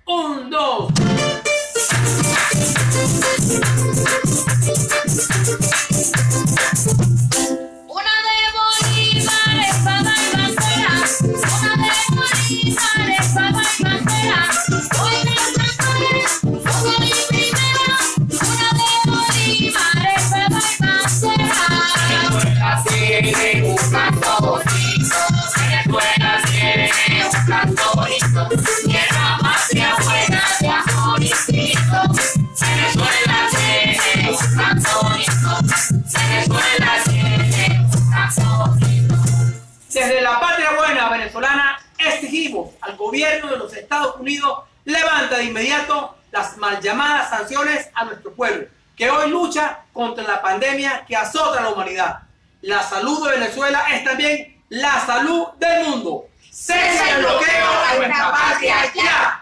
1, 2. Una de Bolívar, espada y bandera. Una de Bolívar, espada y bandera. Hoy las canciones, todo mi primera. Una de Bolívar, espada y bandera. Venezuela tiene un canto bonito. Venezuela tiene un canto bonito. Tierra patria buena de amor infinito. Venezuela tiene un canto bonito. Venezuela tiene un canto bonito. Desde la patria buena venezolana exigimos al gobierno de los Estados Unidos levanta de inmediato las mal llamadas sanciones a nuestro pueblo, que hoy lucha contra la pandemia que azota a la humanidad. La salud de Venezuela es también la salud del mundo. ¡Cese el bloqueo a nuestra patria ya!